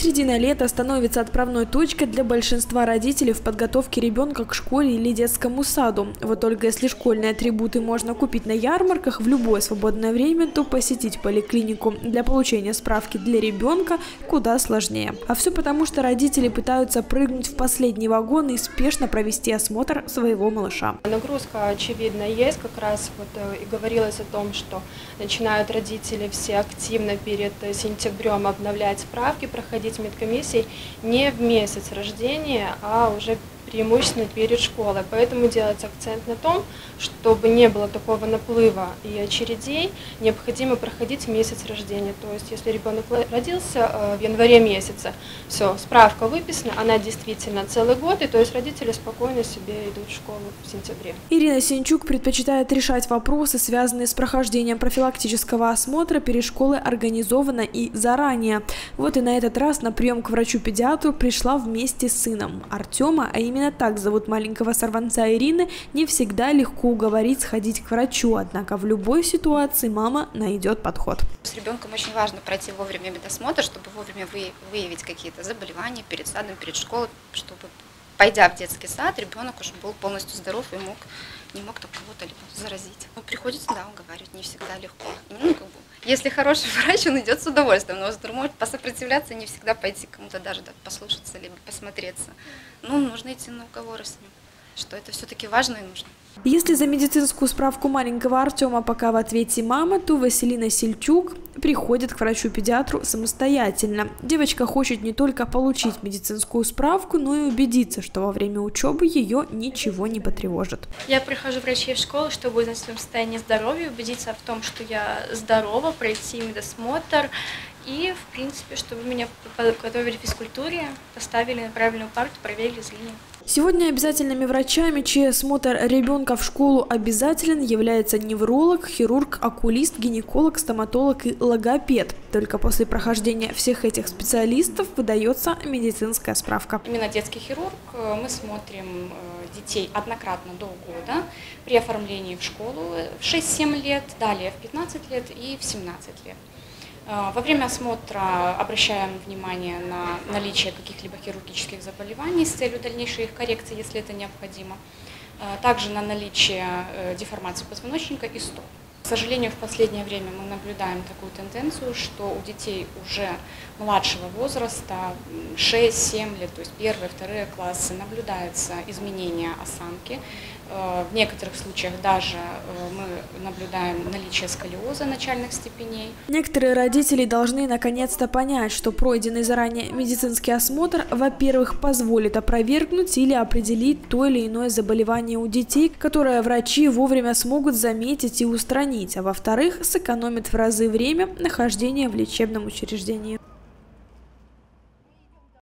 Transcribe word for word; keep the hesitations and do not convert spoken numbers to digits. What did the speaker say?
Середина лета становится отправной точкой для большинства родителей в подготовке ребенка к школе или детскому саду. Вот только если школьные атрибуты можно купить на ярмарках в любое свободное время, то посетить поликлинику для получения справки для ребенка куда сложнее. А все потому, что родители пытаются прыгнуть в последний вагон и спешно провести осмотр своего малыша. Нагрузка, очевидно, есть. Как раз вот и говорилось о том, что начинают родители все активно перед сентябрем обновлять справки, проходить медкомиссии не в месяц рождения, а уже преимущественно перед школой. Поэтому делается акцент на том, чтобы не было такого наплыва и очередей, необходимо проходить месяц рождения. То есть, если ребенок родился в январе месяце, все, справка выписана, она действительно целый год, и то есть родители спокойно себе идут в школу в сентябре. Ирина Сенчук предпочитает решать вопросы, связанные с прохождением профилактического осмотра перед школой организованно и заранее. Вот и на этот раз на прием к врачу-педиатру пришла вместе с сыном. Артема, а именно так зовут маленького сорванца Ирины, не всегда легко уговорить сходить к врачу, однако в любой ситуации мама найдет подход. С ребенком очень важно пройти вовремя медосмотр, чтобы вовремя выявить какие-то заболевания перед садом, перед школой, чтобы, пойдя в детский сад, ребенок уже был полностью здоров и мог, не мог там кого-то либо заразить. Но приходится, да, уговаривать, не всегда легко. Ну, как бы, если хороший врач, он идет с удовольствием, но может посопротивляться, не всегда пойти кому-то даже да, послушаться, либо посмотреться. Ну, нужно идти на уговоры с ним, что это все-таки важно и нужно. Если за медицинскую справку маленького Артема пока в ответе мама, то Василина Сельчук приходит к врачу-педиатру самостоятельно. Девочка хочет не только получить медицинскую справку, но и убедиться, что во время учебы ее ничего не потревожит. Я прихожу к врачу в школу, чтобы узнать о своем состоянии здоровья, убедиться в том, что я здорова, пройти медосмотр и, в принципе, чтобы меня подготовили к физкультуре, поставили на правильную парту, проверили зрение. Сегодня обязательными врачами, чей осмотр ребенка в школу обязателен, является невролог, хирург, окулист, гинеколог, стоматолог и логопед. Только после прохождения всех этих специалистов выдается медицинская справка. Именно детский хирург, мы смотрим детей однократно до года при оформлении в школу в шесть-семь лет, далее в пятнадцать лет и в семнадцать лет. Во время осмотра обращаем внимание на наличие каких-либо хирургических заболеваний с целью дальнейшей их коррекции, если это необходимо. Также на наличие деформации позвоночника и стоп. К сожалению, в последнее время мы наблюдаем такую тенденцию, что у детей уже младшего возраста, шесть-семь лет, то есть первые, вторые классы, наблюдается изменение осанки. В некоторых случаях даже мы наблюдаем наличие сколиоза начальных степеней. Некоторые родители должны наконец-то понять, что пройденный заранее медицинский осмотр, во-первых, позволит опровергнуть или определить то или иное заболевание у детей, которое врачи вовремя смогут заметить и устранить, а во-вторых, сэкономит в разы время нахождения в лечебном учреждении.